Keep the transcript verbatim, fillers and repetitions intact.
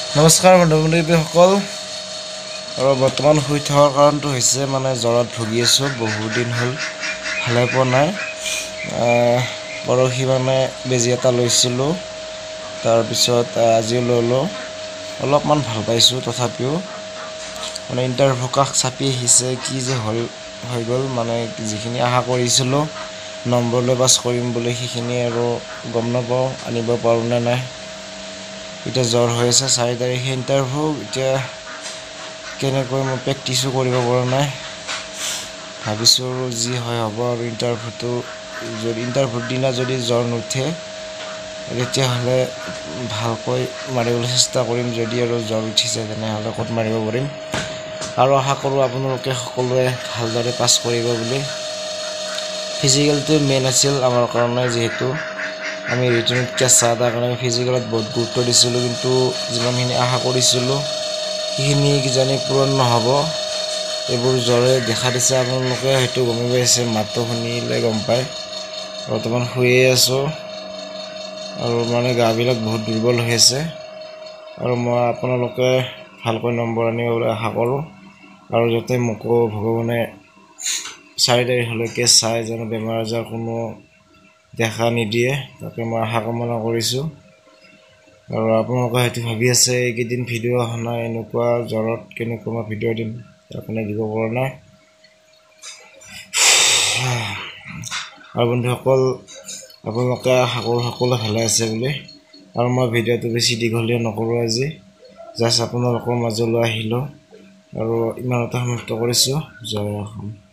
নমস্কাৰ বন্ধু-বান্ধৱীসকল। আৰু বৰ্তমান শুই থকাৰ কাৰণটো হৈছে মানে জ্বৰত ভুগি আছোঁ। বহুত দিন হ'ল ভালে পোৱা নাই। পৰহি মানে বেজি এটা লৈছিলোঁ, তাৰপিছত আজিও ল'লোঁ। অলপমান ভাল পাইছোঁ, তথাপিও মানে ইণ্টাৰভিউ কাষ চাপি আহিছে। কি যে হ'ল হৈ গ'ল মানে যিখিনি আশা কৰিছিলোঁ নম্বৰ লৈ পাছ কৰিম বুলি, সেইখিনি আৰু গম নাপাওঁ আনিব পাৰোঁ নে নাই। এতিয়া জ্বৰ হৈ আছে, চাৰি তাৰিখে ইণ্টাৰভিউ। এতিয়া কেনেকৈ মই প্ৰেক্টিছো কৰিব পৰা নাই। ভাবিছোঁ আৰু যি হয় হ'ব। আৰু ইণ্টাৰভিউটো যদি ইণ্টাৰভিউৰ দিনা যদি জ্বৰ নুঠে তেতিয়াহ'লে ভালকৈ মাৰিবলৈ চেষ্টা কৰিম। যদি আৰু জ্বৰ উঠিছে তেনেহ'লে ক'ত মাৰিব পাৰিম। আৰু আশা কৰোঁ আপোনালোকে সকলোৱে ভালদৰে পাছ কৰিব বুলি। ফিজিকেলটোৱে মেইন আছিল আমাৰ কাৰণে, যিহেতু আমি ৰিটেনত কেঁচা তাৰ কাৰণে ফিজিকেলত বহুত গুৰুত্ব দিছিলোঁ। কিন্তু যিমানখিনি আশা কৰিছিলোঁ সেইখিনি কিজানি পূৰণ নহ'ব। এইবোৰ জ্বৰে দেখা দিছে, আপোনালোকে হয়তো গমেই পাইছে, মাতটো শুনিলে গম পায়। বৰ্তমান শুয়ে আছোঁ আৰু মানে গাবিলাক বহুত দুৰ্বল হৈ আছে। আৰু মই আপোনালোকে ভালকৈ নম্বৰ আনিব বুলি আশা কৰোঁ। আৰু যাতে মোকো ভগৱানে চাৰি তাৰিখলৈকে চাই যেন বেমাৰ আজাৰ কোনো দেখা নিদিয়ে, তাকে মই আশা কামনা কৰিছোঁ। আৰু আপোনালোকে হয়তো ভাবি আছে এইকেইদিন ভিডিঅ' অহা নাই, এনেকুৱা জ্বৰত কেনেকুৱা মই ভিডিঅ' দিম, তাৰ কাৰণে দিব পৰা নাই। আৰু বন্ধুসকল, আপোনালোকে আশা কৰোঁ সকলোৱে ভালে আছে বুলি। আৰু মই ভিডিঅ'টো বেছি দীঘলীয়া নকৰোঁ আজি, জাষ্ট আপোনালোকৰ মাজলৈ আহিলোঁ আৰু ইমানতে সমাপ্ত কৰিছোঁ। জয় অসম।